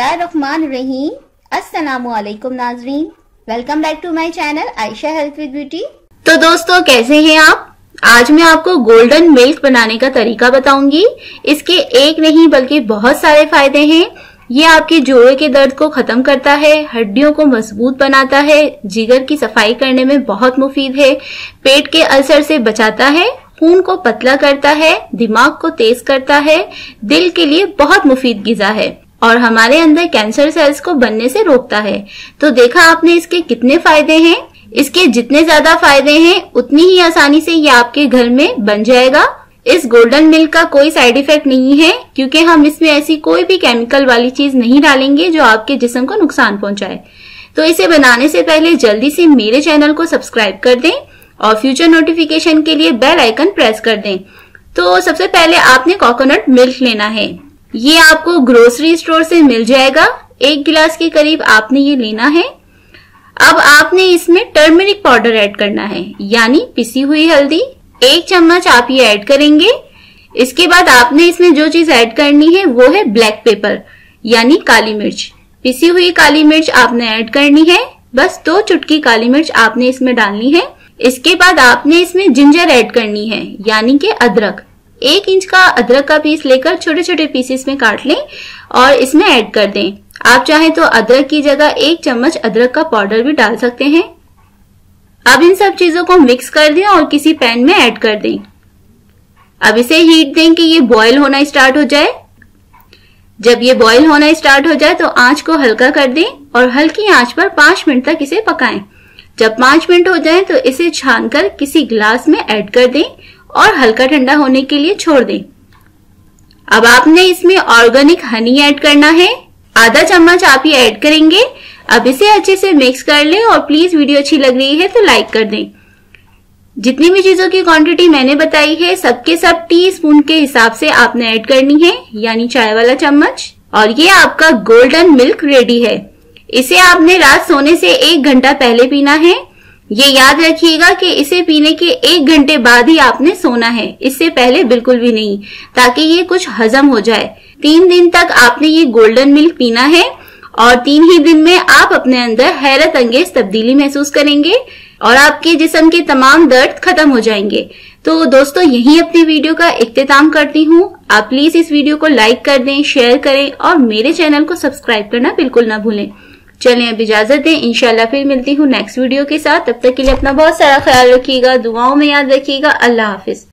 बिस्मिल्लाहिर्रहमानिर्रहीम। अस्सलामुअलैकुम नाजरीन, welcome back to my channel Ayesha health with beauty. तो दोस्तों कैसे हैं आप? आज मैं आपको गोल्डन मिल्क बनाने का तरीका बताऊंगी। इसके एक नहीं बल्कि बहुत सारे फायदे हैं। ये आपके जोड़ों के दर्द को खत्म करता है, हड्डियों को मजबूत बनाता है, जिगर की सफाई करने में बहुत मुफीद है, पेट के अल्सर से बचाता है, खून को पतला करता है, दिमाग को तेज करता है, दिल के लिए बहुत मुफीद ग़िज़ा है और हमारे अंदर कैंसर सेल्स को बनने से रोकता है। तो देखा आपने इसके कितने फायदे हैं। इसके जितने ज्यादा फायदे हैं उतनी ही आसानी से ये आपके घर में बन जाएगा। इस गोल्डन मिल्क का कोई साइड इफेक्ट नहीं है क्योंकि हम इसमें ऐसी कोई भी केमिकल वाली चीज नहीं डालेंगे जो आपके जिस्म को नुकसान पहुंचाए। तो इसे बनाने से पहले जल्दी से मेरे चैनल को सब्सक्राइब कर दें और फ्यूचर नोटिफिकेशन के लिए बेल आइकन प्रेस कर दें। तो सबसे पहले आपने कोकोनट मिल्क लेना है। ये आपको ग्रोसरी स्टोर से मिल जाएगा। 1 गिलास के करीब आपने ये लेना है। अब आपने इसमें टर्मरिक पाउडर ऐड करना है, यानी पिसी हुई हल्दी 1 चम्मच आप ये ऐड करेंगे। इसके बाद आपने इसमें जो चीज ऐड करनी है वो है ब्लैक पेपर यानी काली मिर्च। पिसी हुई काली मिर्च आपने ऐड करनी है। बस 2 चुटकी काली मिर्च आपने इसमें डालनी है। इसके बाद आपने इसमें जिंजर ऐड करनी है यानी कि अदरक। 1 इंच का अदरक का पीस लेकर छोटे छोटे पीसेस में काट लें और इसमें ऐड कर दें। आप चाहें तो अदरक की जगह 1 चम्मच अदरक का पाउडर भी डाल सकते हैं। अब इन सब चीजों को मिक्स कर दें और किसी पैन में ऐड कर दें। अब इसे हीट दें कि ये बॉईल होना स्टार्ट हो जाए। जब ये बॉईल होना स्टार्ट हो जाए तो आंच को हल्का कर दें और हल्की आंच पर 5 मिनट तक इसे पकाएं। जब 5 मिनट हो जाए तो इसे छानकर किसी गिलास में ऐड कर दें और हल्का ठंडा होने के लिए छोड़ दें। अब आपने इसमें ऑर्गेनिक हनी ऐड करना है। आधा चम्मच आप ये ऐड करेंगे। अब इसे अच्छे से मिक्स कर लें और प्लीज वीडियो अच्छी लग रही है तो लाइक कर दें। जितनी भी चीजों की क्वांटिटी मैंने बताई है सबके सब टीस्पून के हिसाब से आपने ऐड करनी है, यानी चाय वाला चम्मच। और ये आपका गोल्डन मिल्क रेडी है। इसे आपने रात सोने से 1 घंटा पहले पीना है। ये याद रखिएगा कि इसे पीने के 1 घंटे बाद ही आपने सोना है, इससे पहले बिल्कुल भी नहीं, ताकि ये कुछ हजम हो जाए। 3 दिन तक आपने ये गोल्डन मिल्क पीना है और 3 ही दिन में आप अपने अंदर हैरत अंगेज तब्दीली महसूस करेंगे और आपके जिस्म के तमाम दर्द खत्म हो जाएंगे। तो दोस्तों यही अपनी वीडियो का इख्तिताम करती हूँ। आप प्लीज इस वीडियो को लाइक कर दें, शेयर करें और मेरे चैनल को सब्सक्राइब करना बिल्कुल ना भूलें। चलें अब इजाजत दें, इंशाल्लाह फिर मिलती हूँ नेक्स्ट वीडियो के साथ। तब तक के लिए अपना बहुत सारा ख्याल रखिएगा, दुआओं में याद रखिएगा। अल्लाह हाफिज।